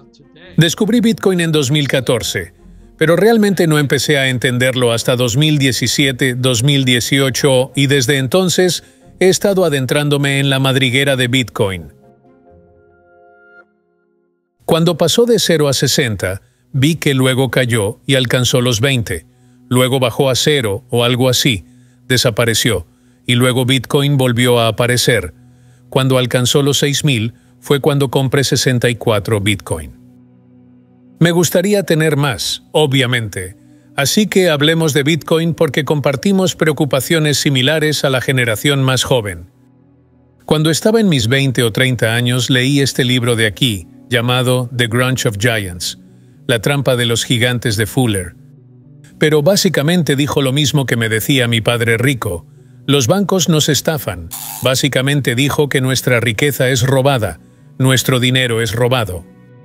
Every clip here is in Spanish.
Descubrí Bitcoin en 2014, pero realmente no empecé a entenderlo hasta 2017, 2018 y desde entonces he estado adentrándome en la madriguera de Bitcoin. Cuando pasó de 0 a 60, vi que luego cayó y alcanzó los 20, luego bajó a 0 o algo así, desapareció, y luego Bitcoin volvió a aparecer. Cuando alcanzó los 6.000 fue cuando compré 64 Bitcoin. Me gustaría tener más, obviamente, así que hablemos de Bitcoin porque compartimos preocupaciones similares a la generación más joven. Cuando estaba en mis 20 o 30 años leí este libro de aquí, llamado The Grunge of Giants, La trampa de los gigantes de Fuller. Pero básicamente dijo lo mismo que me decía mi padre rico. Los bancos nos estafan. Básicamente dijo que nuestra riqueza es robada, nuestro dinero es robado.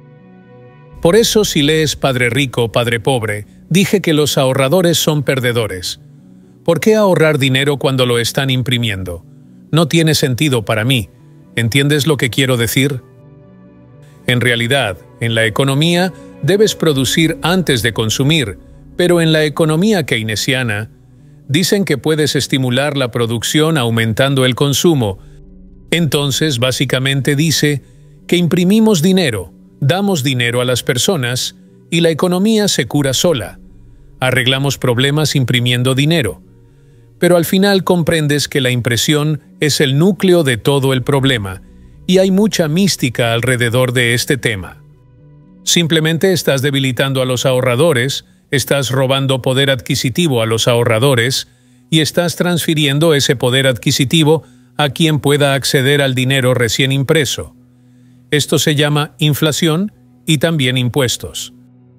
Por eso si lees Padre Rico, Padre Pobre, dije que los ahorradores son perdedores. ¿Por qué ahorrar dinero cuando lo están imprimiendo? No tiene sentido para mí. ¿Entiendes lo que quiero decir? En realidad, en la economía, debes producir antes de consumir, pero en la economía keynesiana, dicen que puedes estimular la producción aumentando el consumo. Entonces, básicamente dice que imprimimos dinero, damos dinero a las personas y la economía se cura sola. Arreglamos problemas imprimiendo dinero. Pero al final comprendes que la impresión es el núcleo de todo el problema, y hay mucha mística alrededor de este tema. Simplemente estás debilitando a los ahorradores, estás robando poder adquisitivo a los ahorradores y estás transfiriendo ese poder adquisitivo a quien pueda acceder al dinero recién impreso. Esto se llama inflación y también impuestos.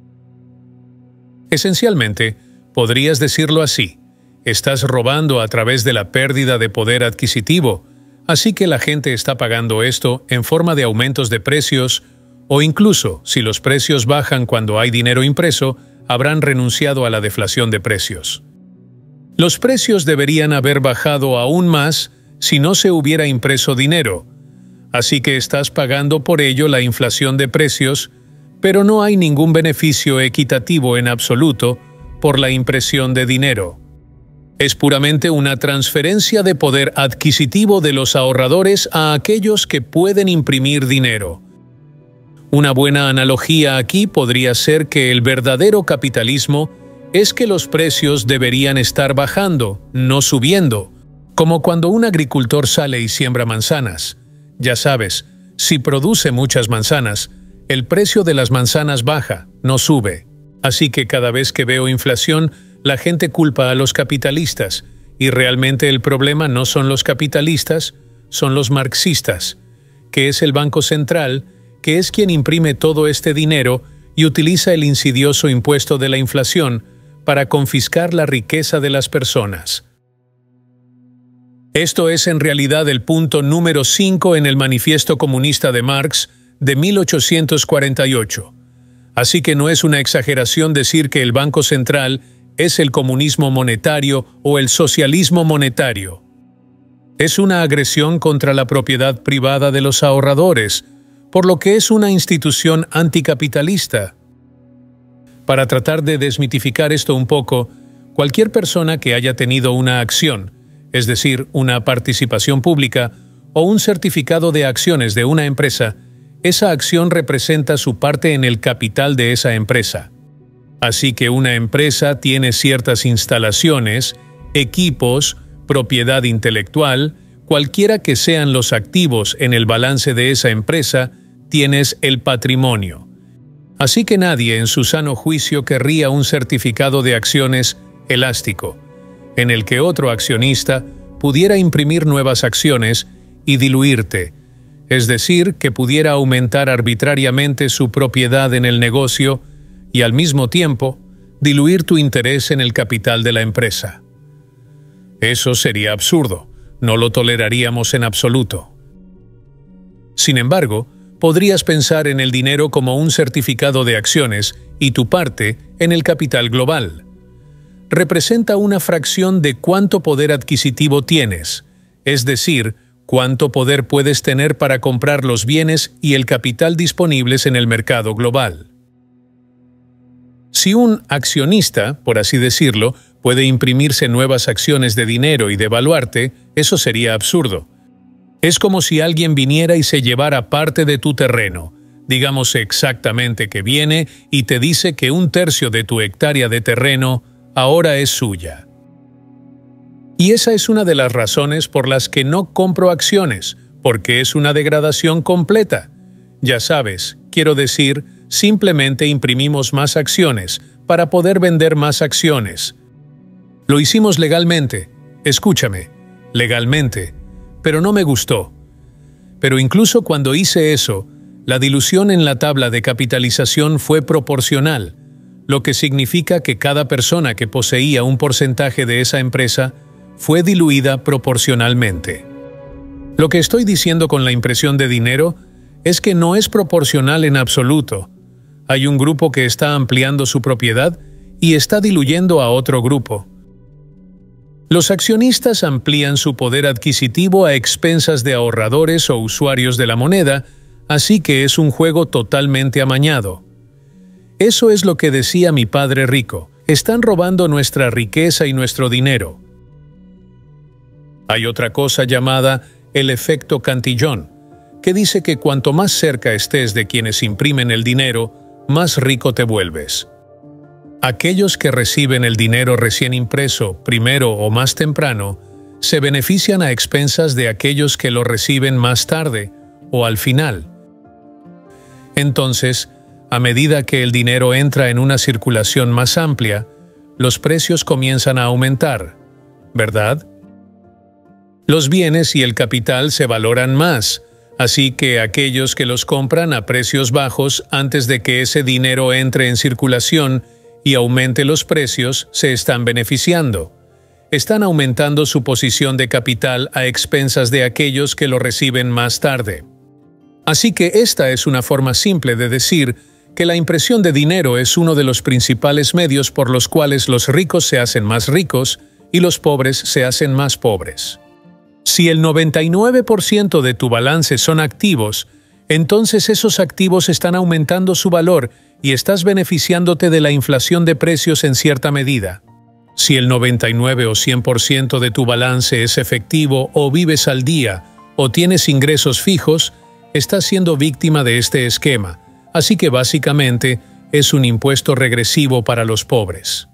Esencialmente, podrías decirlo así: estás robando a través de la pérdida de poder adquisitivo, así que la gente está pagando esto en forma de aumentos de precios, o incluso, si los precios bajan cuando hay dinero impreso, habrán renunciado a la deflación de precios. Los precios deberían haber bajado aún más si no se hubiera impreso dinero, así que estás pagando por ello la inflación de precios, pero no hay ningún beneficio equitativo en absoluto por la impresión de dinero. Es puramente una transferencia de poder adquisitivo de los ahorradores a aquellos que pueden imprimir dinero. Una buena analogía aquí podría ser que el verdadero capitalismo es que los precios deberían estar bajando, no subiendo, como cuando un agricultor sale y siembra manzanas. Ya sabes, si produce muchas manzanas, el precio de las manzanas baja, no sube. Así que cada vez que veo inflación, la gente culpa a los capitalistas, y realmente el problema no son los capitalistas, son los marxistas, que es el Banco Central, que es quien imprime todo este dinero y utiliza el insidioso impuesto de la inflación para confiscar la riqueza de las personas. Esto es en realidad el punto número 5 en el Manifiesto Comunista de Marx de 1848. Así que no es una exageración decir que el Banco Central es el comunismo monetario o el socialismo monetario. Es una agresión contra la propiedad privada de los ahorradores, por lo que es una institución anticapitalista. Para tratar de desmitificar esto un poco, cualquier persona que haya tenido una acción, es decir, una participación pública o un certificado de acciones de una empresa, esa acción representa su parte en el capital de esa empresa. Así que una empresa tiene ciertas instalaciones, equipos, propiedad intelectual, cualquiera que sean los activos en el balance de esa empresa, tienes el patrimonio. Así que nadie en su sano juicio querría un certificado de acciones elástico, en el que otro accionista pudiera imprimir nuevas acciones y diluirte, es decir, que pudiera aumentar arbitrariamente su propiedad en el negocio y al mismo tiempo diluir tu interés en el capital de la empresa. Eso sería absurdo, no lo toleraríamos en absoluto. Sin embargo, podrías pensar en el dinero como un certificado de acciones y tu parte en el capital global. Representa una fracción de cuánto poder adquisitivo tienes, es decir, ¿Cuánto poder puedes tener para comprar los bienes y el capital disponibles en el mercado global? Si un accionista, por así decirlo, puede imprimirse nuevas acciones de dinero y devaluarte, eso sería absurdo. Es como si alguien viniera y se llevara parte de tu terreno. Digamos exactamente que viene y te dice que 1/3 de tu hectárea de terreno ahora es suya. Y esa es una de las razones por las que no compro acciones, porque es una degradación completa. Ya sabes, quiero decir, simplemente imprimimos más acciones para poder vender más acciones. Lo hicimos legalmente, escúchame, legalmente, pero no me gustó. Pero incluso cuando hice eso, la dilución en la tabla de capitalización fue proporcional, lo que significa que cada persona que poseía un porcentaje de esa empresa fue diluida proporcionalmente. Lo que estoy diciendo con la impresión de dinero es que no es proporcional en absoluto. Hay un grupo que está ampliando su propiedad y está diluyendo a otro grupo. Los accionistas amplían su poder adquisitivo a expensas de ahorradores o usuarios de la moneda, así que es un juego totalmente amañado. Eso es lo que decía mi padre rico. Están robando nuestra riqueza y nuestro dinero. Hay otra cosa llamada el efecto Cantillon, que dice que cuanto más cerca estés de quienes imprimen el dinero, más rico te vuelves. Aquellos que reciben el dinero recién impreso, primero o más temprano, se benefician a expensas de aquellos que lo reciben más tarde o al final. Entonces, a medida que el dinero entra en una circulación más amplia, los precios comienzan a aumentar, ¿verdad? Los bienes y el capital se valoran más, así que aquellos que los compran a precios bajos antes de que ese dinero entre en circulación y aumente los precios se están beneficiando. Están aumentando su posición de capital a expensas de aquellos que lo reciben más tarde. Así que esta es una forma simple de decir que la impresión de dinero es uno de los principales medios por los cuales los ricos se hacen más ricos y los pobres se hacen más pobres. Si el 99% de tu balance son activos, entonces esos activos están aumentando su valor y estás beneficiándote de la inflación de precios en cierta medida. Si el 99 o 100% de tu balance es efectivo o vives al día o tienes ingresos fijos, estás siendo víctima de este esquema, así que básicamente es un impuesto regresivo para los pobres.